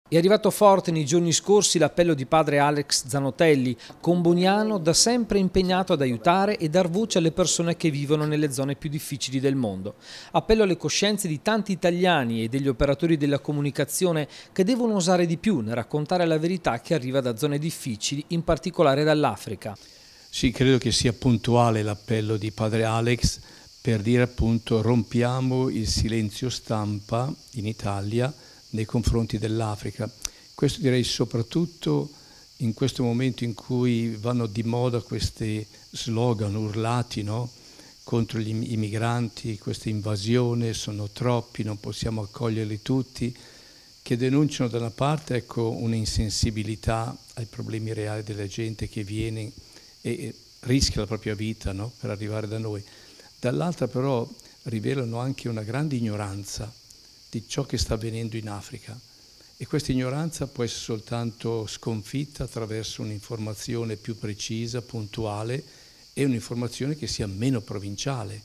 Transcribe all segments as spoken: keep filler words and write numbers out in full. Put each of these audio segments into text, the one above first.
È arrivato forte nei giorni scorsi l'appello di padre Alex Zanotelli, comboniano da sempre impegnato ad aiutare e dar voce alle persone che vivono nelle zone più difficili del mondo. Appello alle coscienze di tanti italiani e degli operatori della comunicazione che devono osare di più nel raccontare la verità che arriva da zone difficili, in particolare dall'Africa. Sì, credo che sia puntuale l'appello di padre Alex per dire appunto rompiamo il silenzio stampa in Italia nei confronti dell'Africa. Questo direi soprattutto in questo momento in cui vanno di moda questi slogan urlati, no? Contro gli immigranti, questa invasione, sono troppi, non possiamo accoglierli tutti, che denunciano da una parte ecco, un'insensibilità ai problemi reali della gente che viene e rischia la propria vita, no? Per arrivare da noi. Dall'altra però rivelano anche una grande ignoranza di ciò che sta avvenendo in Africa, e questa ignoranza può essere soltanto sconfitta attraverso un'informazione più precisa, puntuale, e un'informazione che sia meno provinciale.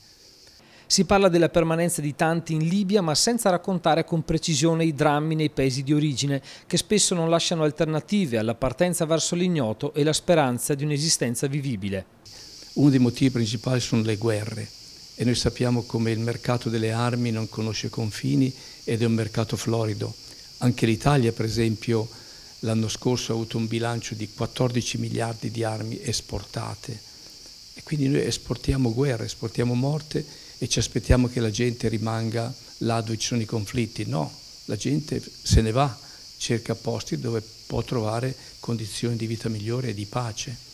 Si parla della permanenza di tanti in Libia, ma senza raccontare con precisione i drammi nei paesi di origine, che spesso non lasciano alternative alla partenza verso l'ignoto e la speranza di un'esistenza vivibile. Uno dei motivi principali sono le guerre, e noi sappiamo come il mercato delle armi non conosce confini ed è un mercato florido. Anche l'Italia, per esempio, l'anno scorso ha avuto un bilancio di quattordici miliardi di armi esportate, e quindi noi esportiamo guerre, esportiamo morte e ci aspettiamo che la gente rimanga là dove ci sono i conflitti. No, la gente se ne va, cerca posti dove può trovare condizioni di vita migliori e di pace.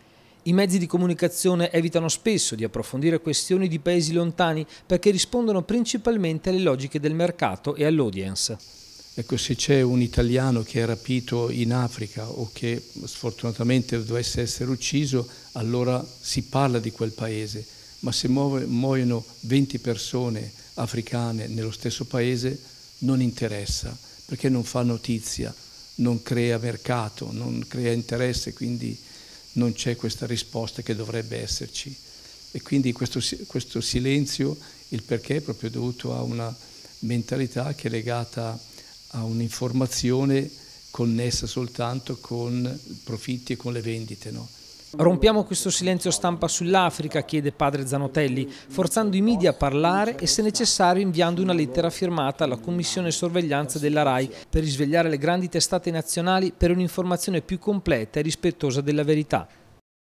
I mezzi di comunicazione evitano spesso di approfondire questioni di paesi lontani perché rispondono principalmente alle logiche del mercato e all'audience. Ecco, se c'è un italiano che è rapito in Africa o che sfortunatamente dovesse essere ucciso, allora si parla di quel paese, ma se muoiono venti persone africane nello stesso paese non interessa, perché non fa notizia, non crea mercato, non crea interesse, quindi non c'è questa risposta che dovrebbe esserci. E quindi questo, questo silenzio, il perché è proprio dovuto a una mentalità che è legata a un'informazione connessa soltanto con profitti e con le vendite, no? Rompiamo questo silenzio stampa sull'Africa, chiede padre Zanotelli, forzando i media a parlare e se necessario inviando una lettera firmata alla Commissione Sorveglianza della RAI per risvegliare le grandi testate nazionali per un'informazione più completa e rispettosa della verità.